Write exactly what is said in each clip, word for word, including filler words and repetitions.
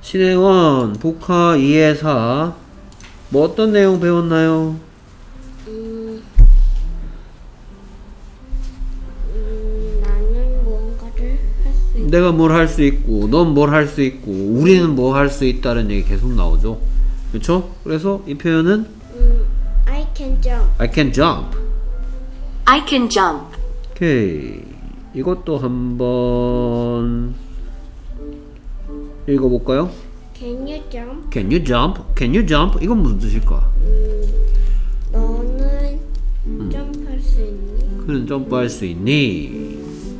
신혜원 복화 이의 사 뭐 어떤 내용 배웠나요? 음, 음, 나는 무언가를 할 수 있다. 내가 뭘 할 수 있고 넌 뭘 할 수 있고 우리는 뭐 할 수 있다는 얘기 계속 나오죠. 그렇죠? 그래서 이 표현은 음, I can jump. I can jump. I can jump. 오케이. 이것도 한번 읽어볼까요? Can you jump? Can you jump? Can you jump? 이건 무슨 뜻일까? 음, 너는 점프할 수 있니? 그는 점프할 수 있니?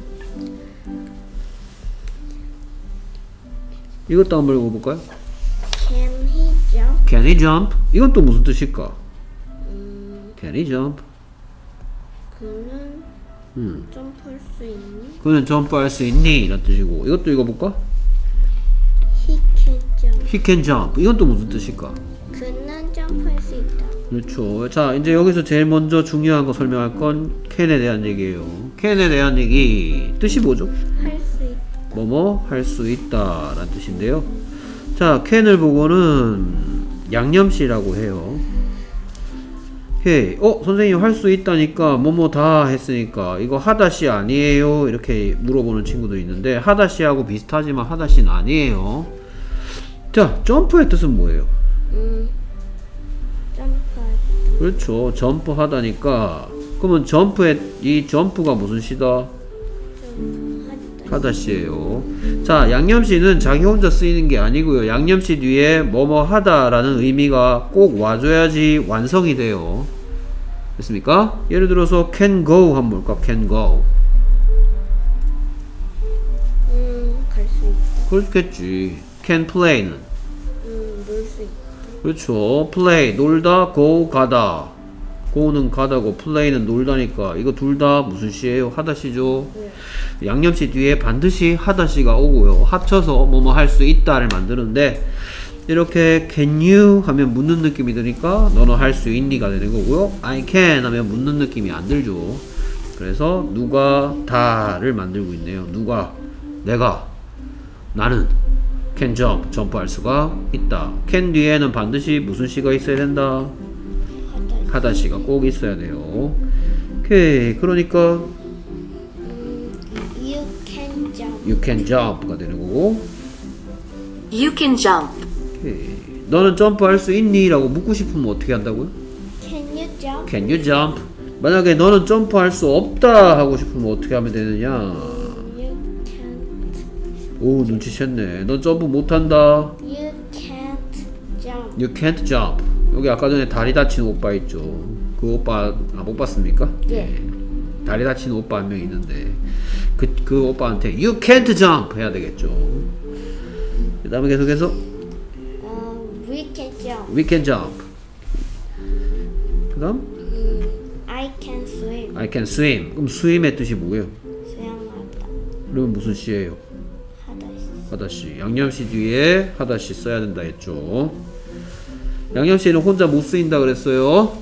이것도 한번 읽어볼까요? Can he jump? Can he jump? 이건 또 무슨 뜻일까? 음, Can he jump? 그는 음. 점프할 수 있니? 그는 점프할 수 있니? 이런 뜻이고 이것도 읽어볼까? He can jump. He can jump. 이건 또 무슨 뜻일까? 그는 점프할 수 있다. 그렇죠. 자, 이제 여기서 제일 먼저 중요한 거 설명할 건 can에 대한 얘기예요. can에 대한 얘기 뜻이 뭐죠? 할 수 있다. 뭐뭐 할 수 있다 라는 뜻인데요. 자, can을 보고는 양념시라고 해요. 오케이. 어? 선생님 할 수 있다니까 뭐뭐 다 했으니까 이거 하다시 아니에요? 이렇게 물어보는 친구도 있는데 하다시하고 비슷하지만 하다시는 아니에요. 자, 점프의 뜻은 뭐예요? 음, 점프할 그렇죠. 점프하다니까 그러면 점프의 이 점프가 무슨 시다? 점프하다. 하다시예요. 자, 양념시는 자기 혼자 쓰이는 게 아니고요. 양념시 뒤에 뭐뭐 하다라는 의미가 꼭 와줘야지 완성이 돼요. 됐습니까? 예를 들어서 can go 한번 볼까? can go. 음, 갈 수 있다. 그렇겠지. can play는 음, 놀 수 있다. 그렇죠. play 놀다, go 가다. go는 가다고 play는 놀다니까 이거 둘 다 무슨 시예요? 하다시죠. 네. 양념시 뒤에 반드시 하다시가 오고요. 합쳐서 뭐뭐 할 수 있다를 만드는데 이렇게 can you 하면 묻는 느낌이 드니까 너는 할 수 있니가 되는 거고요. I can 하면 묻는 느낌이 안 들죠. 그래서 누가 다를 만들고 있네요. 누가 내가 나는 can jump 점프할 수가 있다. can 뒤에는 반드시 무슨 시가 있어야 된다? 하다. 하다시가 꼭 있어야 돼요. 오케이. 그러니까 음, you can jump. you can jump가 되는 거고 You can jump. 오케이. 너는 점프할 수 있니? 라고 묻고 싶으면 어떻게 한다고요? Can you jump? Can you jump? 만약에 너는 점프할 수 없다 하고 싶으면 어떻게 하면 되느냐? You can't. 오, 눈치챘네. 넌 점프 못한다. You can't jump. You can't jump. 여기 아까 전에 다리 다친 오빠 있죠. 그 오빠 아, 못 봤습니까? 네. 다리 다친 오빠 한 명 있는데 그, 그 오빠한테 You can't jump 해야 되겠죠. 그 다음에 계속해서 어, we can jump. We can jump. 그 다음 음, I can swim. I can swim. 그럼 swim의 뜻이 뭐예요? 수영하다. 그러면 무슨 시예요? 하다시. 하다시. 양념시 뒤에 하다시 써야 된다 했죠. 양념시는 혼자 못 쓰인다 그랬어요.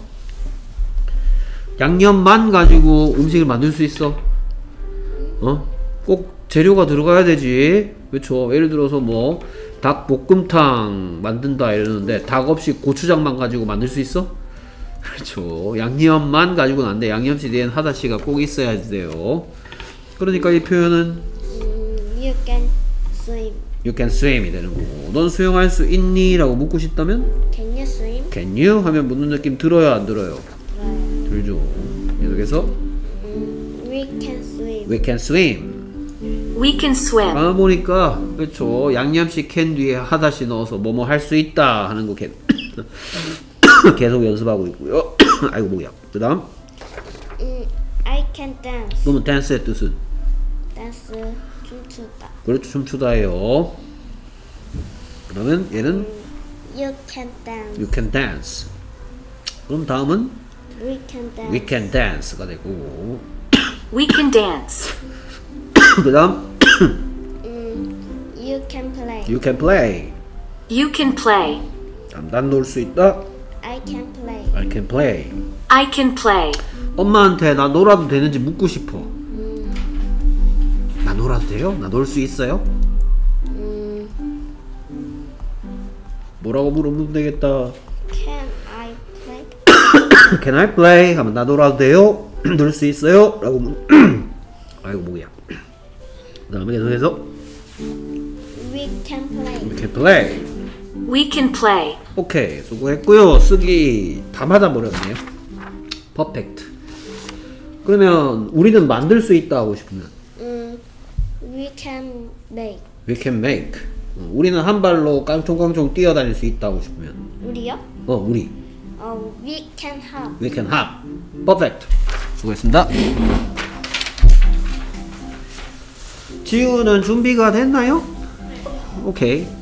양념만 가지고 음식을 만들 수 있어? 어? 꼭 재료가 들어가야 되지. 그렇죠. 예를 들어서 뭐 닭볶음탕 만든다 이러는데 닭 없이 고추장만 가지고 만들 수 있어? 그렇죠. 양념만 가지고는 안 돼. 양념시 뒤엔 하다시가 꼭 있어야 돼요. 그러니까 이 표현은 음, you can swim. You can swim이 되는 거고 넌 수영할 수 있니? 라고 묻고 싶다면 Can you swim? Can you? 하면 묻는 느낌 들어요? 안 들어요? Right. 들죠. 계속해서 음, we can swim. We can swim. We can swim. 아 보니까 그렇죠. 양념시 can 뒤에 하다시 넣어서 뭐뭐 할 수 있다 하는 거 개, 계속 연습하고 있고요. 아이고 뭐야. 그 다음 음, I can dance. 그러면 dance의 뜻은 댄스 춤추다. 그렇죠. 춤추다예요. 그러면 얘는 You can dance. You can dance. 그럼 다음은 We can dance. We can dance가 되고 We can dance. 그 다음 음, you can play. You can play. You can play. 난 놀 수 있다. I can play. I can play. I can play. 엄마한테 나 놀아도 되는지 묻고 싶어. 음, 나 놀아도 돼요? 나 놀 수 있어요? 음, 뭐라고 물어보면 되겠다. Can I play? Can I play? 하면 나 놀아도 돼요? 놀 수 있어요? 라고 문... 아이고 뭐야. 그 다음에 계속해서 We can play. We can play. We can play. 오케이 수고했고요. 쓰기 다 맞아버렸네요. 퍼펙트. 그러면 우리는 만들 수 있다 하고 싶으면 음, we can make. We can make. 어, 우리는 한 발로 깡총깡총 뛰어다닐 수 있다 하고 싶으면 우리요? 어 우리 어, we can hop. We can hop. 퍼펙트. 수고했습니다. 지우는 준비가 됐나요? 오케이.